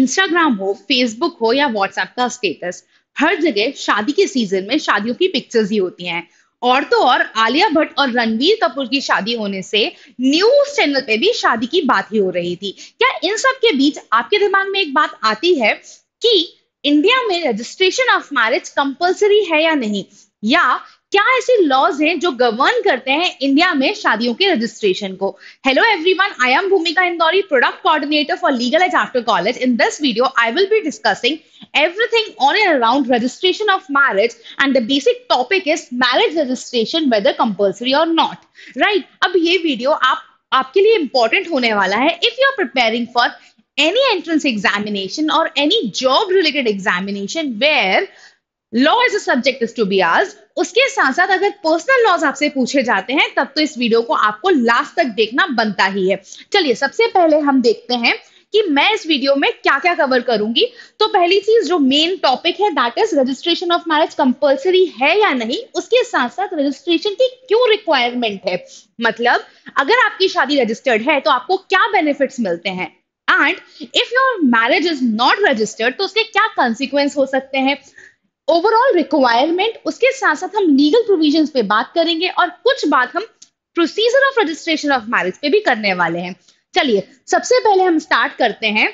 Instagram हो, Facebook हो या व्हाट्सएप का स्टेटस, हर जगह शादी के सीजन में शादियों की पिक्चर्स ही होती हैं। और तो और आलिया भट्ट और रणवीर कपूर की शादी होने से न्यूज चैनल पे भी शादी की बात ही हो रही थी। क्या इन सब के बीच आपके दिमाग में एक बात आती है कि इंडिया में रजिस्ट्रेशन ऑफ मैरिज कंपलसरी है या नहीं, या क्या ऐसे लॉज हैं जो गवर्न करते हैं इंडिया में शादियों के रजिस्ट्रेशन को? Hello everyone, I am Bhumika Indori, product coordinator for legal edge after college. In this video, I will be discussing everything on and around registration of marriage, and the basic topic is marriage registration, whether compulsory or not. Right? अब ये video आपके लिए important होने वाला है if you are preparing for any entrance examination or any job related examination where law as a subject is to be asked. उसके साथ साथ अगर पर्सनल लॉज आपसे पूछे जाते हैं तब तो इस वीडियो को आपको लास्ट तक देखना बनता ही है। चलिए सबसे पहले हम देखते हैं कि मैं इस वीडियो में क्या क्या कवर करूंगी। तो पहली चीज जो मेन टॉपिक है that is registration of marriage compulsory है या नहीं, उसके साथ साथ रजिस्ट्रेशन की क्यों रिक्वायरमेंट है, मतलब अगर आपकी शादी रजिस्टर्ड है तो आपको क्या बेनिफिट्स मिलते हैं, and if your marriage is not registered तो उसके क्या कॉन्सिक्वेंस हो सकते हैं, ओवरऑल रिक्वायरमेंट। उसके साथ साथ हम लीगल प्रोविजंस पे बात करेंगे और कुछ बात हम procedure of registration of marriage पे भी करने वाले हैं। चलिए सबसे पहले हम स्टार्ट करते हैं,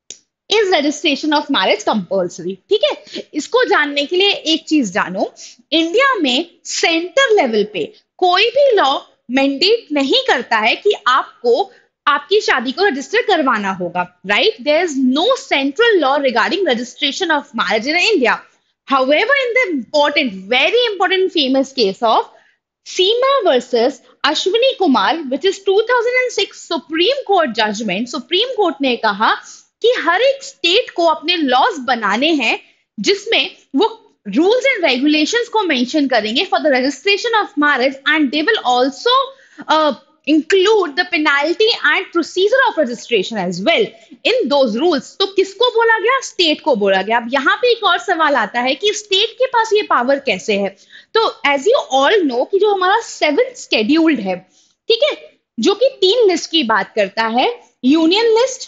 is registration of marriage compulsory. ठीक है, इसको जानने के लिए एक चीज जानो, इंडिया में सेंटर लेवल पे कोई भी लॉ मैंडेट नहीं करता है कि आपको आपकी शादी को रजिस्टर करवाना होगा। Right, there is no central law regarding registration of marriage in India. However, in the important, very important famous case of Seema versus Ashwini Kumar, which is 2006 Supreme Court judgment, Supreme Court ने कहा कि हर एक state को अपने laws बनाने हैं जिसमें वो रूल्स एंड रेगुलेशंस को मेंशन करेंगे for the registration of marriage, and they will also include the penalty and procedure of registration as well in those rules. तो किसको बोला गया? स्टेट को बोला गया। अब यहाँ पे एक और सवाल आता है कि स्टेट के पास ये पावर कैसे है? तो एज यू ऑल नो कि जो हमारा 7th शेड्यूल्ड है, ठीक है, जो कि 3 लिस्ट की बात करता है, union list,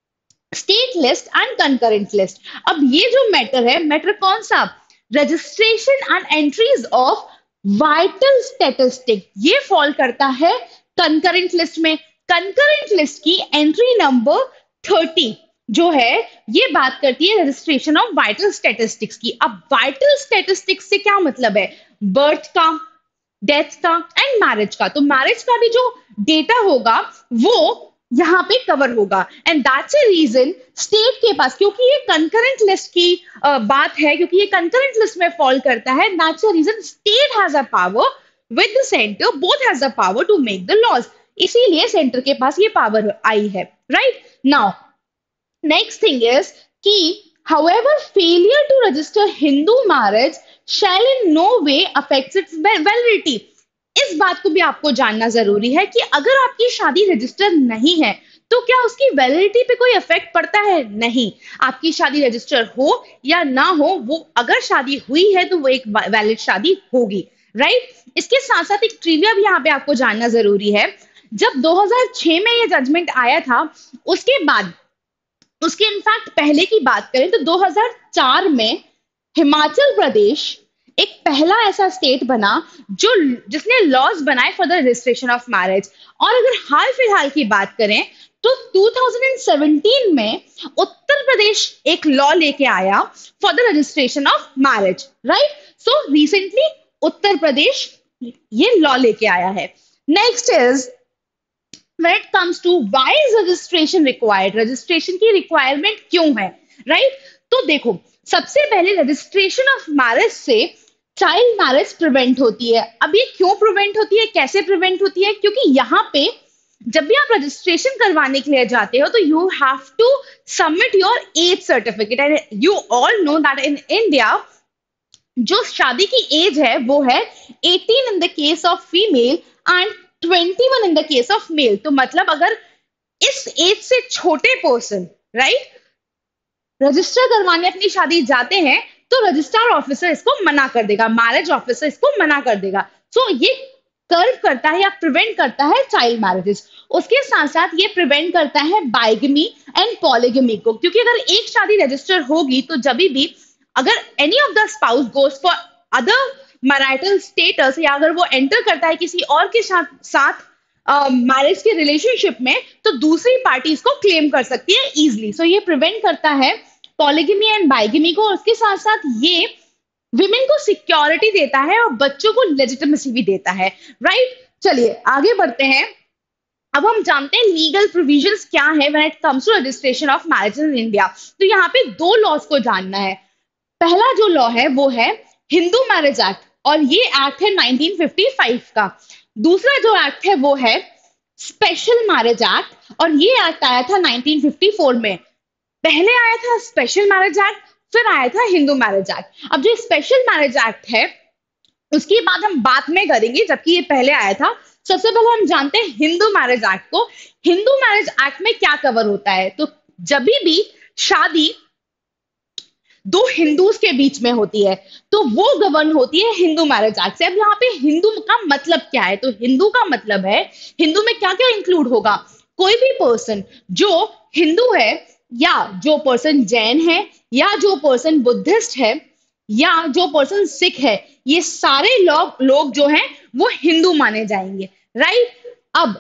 state list and concurrent list. अब ये जो मैटर है, मैटर कौन सा? Registration and entries of vital statistic, ये फॉल करता है कंकरेंट लिस्ट में। कंकरेंट लिस्ट की एंट्री नंबर 30 जो है ये बात करती है रजिस्ट्रेशन ऑफ वाइटल स्टैटिस्टिक्स की। अब वाइटल स्टैटिस्टिक्स से क्या मतलब है? बर्थ का, डेथ का एंड मैरिज का। तो मैरिज का भी जो डेटा होगा वो यहाँ पे कवर होगा, and that's a reason state के पास, क्योंकि ये कंकरेंट लिस्ट की बात है, क्योंकि ये कंकरेंट लिस्ट में फॉल करता है, that's a reason state has a power with the center, both has the power to make the laws. इसीलिए सेंटर के पास ये पावर आई है। Right, now next thing is कि however failure to register Hindu marriage shall in no way affect its validity. इस बात को भी आपको जानना जरूरी है कि अगर आपकी शादी रजिस्टर नहीं है तो क्या उसकी वैलिडिटी पे कोई इफेक्ट पड़ता है? नहीं। आपकी शादी रजिस्टर हो या ना हो, वो अगर शादी हुई है तो वो एक वैलिड शादी होगी। राइट, इसके साथ साथ एक ट्रिविया भी यहाँ पे आपको जानना जरूरी है। जब 2006 में ये जजमेंट आया था, उसके बाद, उसके इनफैक्ट पहले की बात करें तो 2004 में हिमाचल प्रदेश एक पहला ऐसा स्टेट बना जो जिसने लॉज बनाए for the registration of marriage. और अगर हाल फिलहाल की बात करें तो 2017 में उत्तर प्रदेश एक लॉ लेके आया for the registration of marriage. Right, so recently Uttar Pradesh ये लॉ लेके आया है। Next is when it comes to why is registration required, registration की रिक्वायरमेंट क्यों है? राइट, तो देखो सबसे पहले रजिस्ट्रेशन ऑफ मैरिज से चाइल्ड मैरिज प्रिवेंट होती है। अब ये क्यों प्रिवेंट होती है, कैसे प्रिवेंट होती है? क्योंकि यहाँ पे जब भी आप रजिस्ट्रेशन करवाने के लिए जाते हो तो you have to submit your age certificate, and you all know that in India जो शादी की एज है वो है 18 in the case of female and 21 in the case of male. तो मतलब अगर इस एज से छोटे पर्सन राइट रजिस्टर करवाने अपनी शादी जाते हैं तो रजिस्ट्रार ऑफिसर इसको मना कर देगा, मैरिज ऑफिसर इसको मना कर देगा। सो ये कर्व करता है या प्रिवेंट करता है चाइल्ड मैरिजेस। उसके साथ साथ ये प्रिवेंट करता है बाइगमी एंड पॉलीगमी को, क्योंकि अगर एक शादी रजिस्टर होगी तो जब भी अगर any of the spouse goes for other marital status, या अगर वो एंटर करता है किसी और के साथ मैरिज के रिलेशनशिप में, तो दूसरी पार्टी इसको क्लेम कर सकती है इजिली। सो ये प्रिवेंट करता है पॉलीगमी एंड बाइगमी को। उसके साथ साथ ये विमेन को सिक्योरिटी देता है और बच्चों को लेजिटिमेसी भी देता है, राइट। चलिए आगे बढ़ते हैं। अब हम जानते हैं लीगल प्रोविजंस क्या है when it comes to registration of marriage in India. तो यहाँ पे दो लॉज को जानना है। पहला जो लॉ है वो है हिंदू मैरिज एक्ट, और ये एक्ट है 1955 का। दूसरा जो एक्ट है वो है स्पेशल मैरिज एक्ट, और ये एक्ट आया था 1954 में। पहले आया था स्पेशल मैरिज एक्ट, फिर आया था हिंदू मैरिज एक्ट। अब जो स्पेशल मैरिज एक्ट है उसकी बात हम बाद में करेंगे, जबकि ये पहले आया था। सबसे पहले हम जानते हैं हिंदू मैरिज एक्ट को। हिंदू मैरिज एक्ट में क्या कवर होता है? तो जब भी शादी दो हिंदूज के बीच में होती है तो वो गवर्न होती है हिंदू मैरिज एक्ट से। अब यहाँ पे हिंदू का मतलब क्या है? तो हिंदू का मतलब है, हिंदू में क्या क्या इंक्लूड होगा? कोई भी पर्सन जो हिंदू है, या जो पर्सन जैन है, या जो पर्सन बुद्धिस्ट है, या जो पर्सन सिख है, ये सारे लोग जो हैं वो हिंदू माने जाएंगे, राइट। अब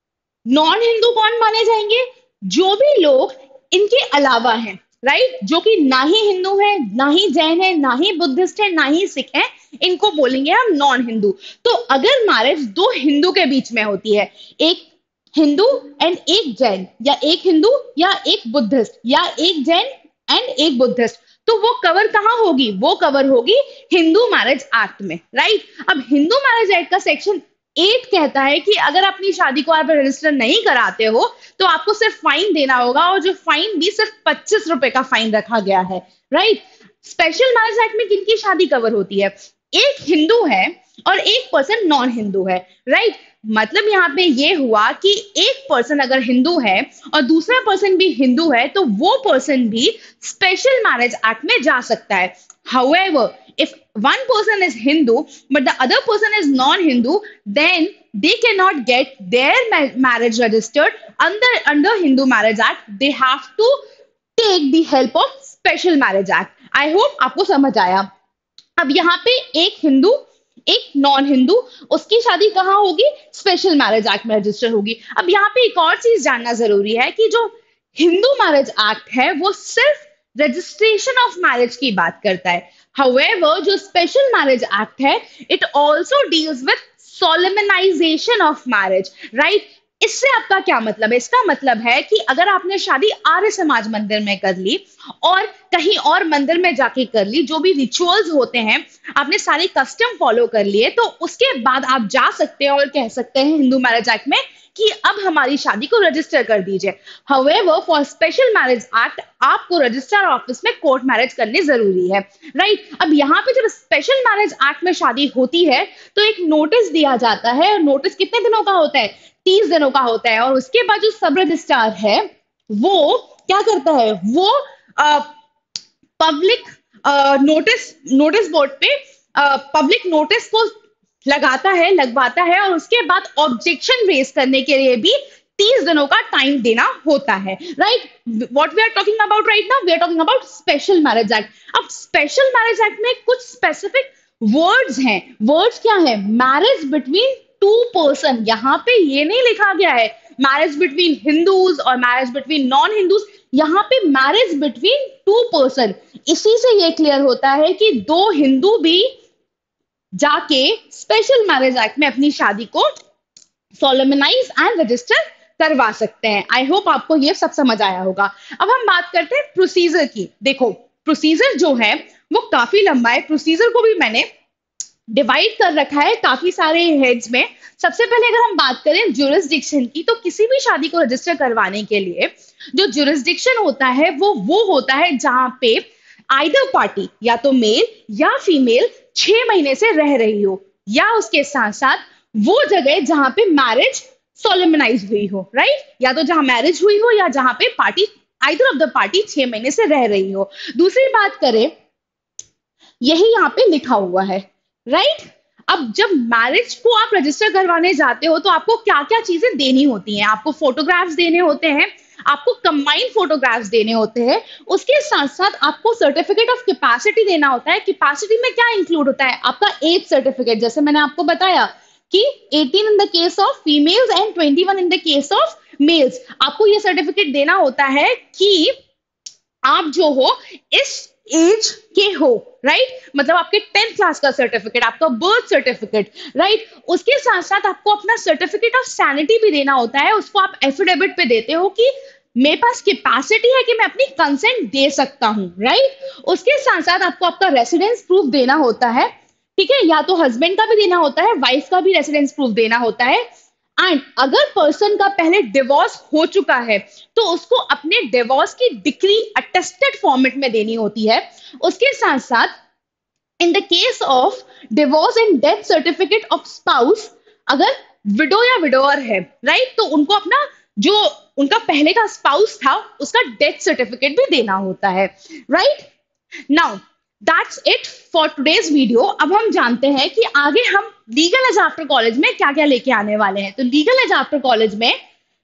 नॉन हिंदू कौन माने जाएंगे? जो भी लोग इनके अलावा हैं, राइट, जो कि ना ही हिंदू है, ना ही जैन है, ना ही बुद्धिस्ट है, ना ही सिख है, इनको बोलेंगे हम नॉन हिंदू। तो अगर मैरिज दो हिंदू के बीच में होती है, एक हिंदू एंड एक जैन, या एक हिंदू या एक बुद्धिस्ट, या एक जैन एंड एक बुद्धिस्ट, तो वो कवर कहाँ होगी? वो कवर होगी हिंदू मैरिज एक्ट में, राइट। अब हिंदू मैरिज एक्ट का सेक्शन 8 कहता है कि अगर अपनी शादी को आप रजिस्टर नहीं कराते हो तो आपको सिर्फ फाइन देना होगा, और जो फाइन भी सिर्फ 25 रुपए का फाइन रखा गया है, राइट। स्पेशल मैरिज एक्ट में किनकी शादी कवर होती है? एक हिंदू है और एक पर्सन नॉन हिंदू है, राइट। मतलब यहाँ पे ये हुआ कि एक पर्सन अगर हिंदू है और दूसरा पर्सन भी हिंदू है तो वो पर्सन भी स्पेशल मैरिज एक्ट में जा सकता है। However, if one person is Hindu but the other person is non-Hindu, then they cannot get their marriage registered under Hindu Marriage Act. They have to take the help of Special Marriage Act. I hope आपको समझ आया। अब यहाँ पे एक हिंदू एक non Hindu, उसकी शादी कहाँ होगी? स्पेशल मैरिज एक्ट में रजिस्टर होगी। अब यहाँ पे एक और चीज जानना जरूरी है कि जो हिंदू मैरिज एक्ट है वो सिर्फ रजिस्ट्रेशन ऑफ मैरिज की बात करता है। हाउएवर जो स्पेशल मैरिज एक्ट है it also deals with solemnization of marriage, right. इससे आपका क्या मतलब है? इसका मतलब है कि अगर आपने शादी आर्य समाज मंदिर में कर ली और कहीं और मंदिर में जाके कर ली, जो भी रिचुअल्स होते हैं आपने सारे कस्टम फॉलो कर लिए, तो उसके बाद आप जा सकते हैं और कह सकते हैं हिंदू मैरिज एक्ट में कि अब हमारी शादी को रजिस्टर कर दीजिए। However for special marriage act आपको रजिस्ट्रार ऑफिस में कोर्ट मैरिज करनी जरूरी है, राइट। अब यहाँ पे जब स्पेशल मैरिज एक्ट में शादी होती है तो एक नोटिस दिया जाता है, और नोटिस कितने दिनों का होता है? 30 दिनों का होता है। और उसके बाद जो सब रजिस्ट्रार है वो क्या करता है? वो पब्लिक नोटिस बोर्ड पे पब्लिक नोटिस को लगवाता है, और उसके बाद ऑब्जेक्शन रेज करने के लिए भी 30 दिनों का टाइम देना होता है, right. What we are talking about right now, we are talking about special marriage act. अब स्पेशल मैरिज एक्ट में कुछ स्पेसिफिक वर्ड्स हैं। वर्ड्स क्या है? Marriage between two person. यहाँ पे ये नहीं लिखा गया है मैरिज बिटवीन हिंदूज और मैरिज बिटवीन नॉन हिंदूज, यहाँ पे मैरिज बिटवीन टू पर्सन। इसी से ये क्लियर होता है कि दो हिंदू भी जाके स्पेशल मैरिज एक्ट में अपनी शादी को सोलेमनाइज एंड रजिस्टर करवा सकते हैं। आई होप आपको ये सब समझ आया होगा। अब हम बात करते हैं प्रोसीजर की। देखो प्रोसीजर जो है वो काफी लंबा है। प्रोसीजर को भी मैंने डिवाइड कर रखा है काफी सारे हेड्स में। सबसे पहले अगर हम बात करें ज्यूरिसडिक्शन की, तो किसी भी शादी को रजिस्टर करवाने के लिए जो ज्यूरिसडिक्शन होता है वो होता है जहां पे आइदर पार्टी या तो मेल या फीमेल 6 महीने से रह रही हो, या उसके साथ साथ वो जगह जहां पे मैरिज सोलेमनाइज हुई हो, राइट। या तो जहां मैरिज हुई हो या जहां पे party either of the party 6 महीने से रह रही हो। दूसरी बात करें, यही यहाँ पे लिखा हुआ है, राइट। अब जब मैरिज को आप रजिस्टर करवाने जाते हो तो आपको क्या क्या चीजें देनी होती हैं, आपको फोटोग्राफ्स देने होते हैं, आपको कंबाइंड फोटोग्राफ्स देने होते हैं, उसके साथ साथ आपको सर्टिफिकेट ऑफ कैपेसिटी देना होता है। कैपेसिटी में क्या इंक्लूड होता है, आपका एज सर्टिफिकेट, जैसे मैंने आपको बताया कि 18 in the case of females and 21 in the case of males, आपको ये सर्टिफिकेट देना होता है कि आप जो हो इस एज के हो, राइट, मतलब आपके 10th क्लास का सर्टिफिकेट, आपका बर्थ सर्टिफिकेट, राइट। उसके साथ साथ आपको अपना सर्टिफिकेट ऑफ सैनिटी भी देना होता है, उसको आप एफिडेविट पे देते हो कि मेरे पास कैपेसिटी है कि मैं अपनी कंसेंट दे सकता हूं, राइट। उसके साथ साथ आपको आपका रेसिडेंस प्रूफ देना होता है, ठीक है, या तो हस्बैंड का भी देना होता है, वाइफ का भी रेसिडेंस प्रूफ देना होता है। एंड अगर पर्सन का पहले डिवोर्स हो चुका है तो उसको अपने डिवोर्स की डिक्री अटेस्टेड फॉर्मेट में देनी होती है। उसके साथ साथ in the case of divorce and death certificate of spouse, अगर विडो या विडोअर है, राइट, तो उनको अपना जो उनका पहले का स्पाउस था उसका डेथ सर्टिफिकेट भी देना होता है, right. Now that's it for today's video. अब हम जानते हैं कि आगे हम लीगल एज आफ्टर कॉलेज में क्या क्या लेके आने वाले हैं। तो लीगल एज आफ्टर कॉलेज में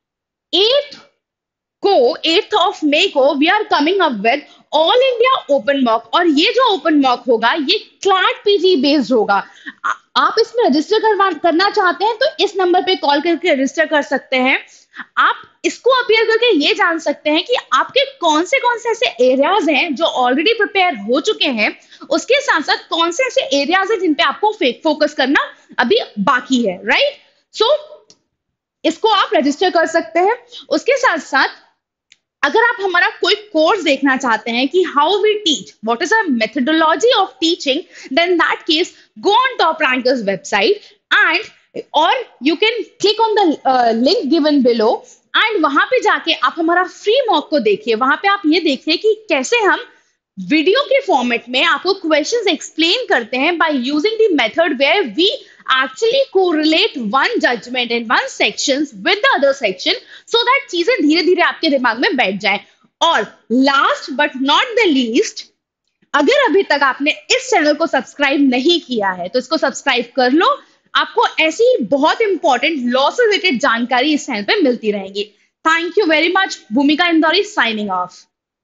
8 को 8th ऑफ मई को we are coming up with all India open mock, और ये जो ओपन मॉक होगा ये क्लैट पीजी बेस्ड होगा। आप इसमें रजिस्टर करना चाहते हैं तो इस नंबर पे कॉल करके रजिस्टर कर सकते हैं। आप इसको अपियर करके ये जान सकते हैं कि आपके कौन से ऐसे एरियाज हैं जो ऑलरेडी प्रिपेयर हो चुके हैं, उसके साथ साथ कौन से ऐसे एरियाज हैं जिन पे आपको फोकस करना अभी बाकी है, राइट। सो इसको आप रजिस्टर कर सकते हैं। उसके साथ साथ अगर आप हमारा कोई कोर्स देखना चाहते हैं कि how we teach, what is a methodology of teaching, then that case go on top rankers website and और you can click on the link given below and वहां पे जाके आप हमारा फ्री मॉक को देखिए। वहां पे आप ये देखिए कि कैसे हम वीडियो के फॉर्मेट में आपको क्वेश्चंस एक्सप्लेन करते हैं by using the method where we actually correlate one judgment in one section with the other section so that चीजें धीरे धीरे आपके दिमाग में बैठ जाए। और last but not the least, अगर अभी तक आपने इस चैनल को सब्सक्राइब नहीं किया है तो इसको सब्सक्राइब कर लो। आपको ऐसी बहुत इंपॉर्टेंट लॉ से रिलेटेड जानकारी इस चैनल पे मिलती रहेगी। Thank you very much. Bhumika Indori signing off.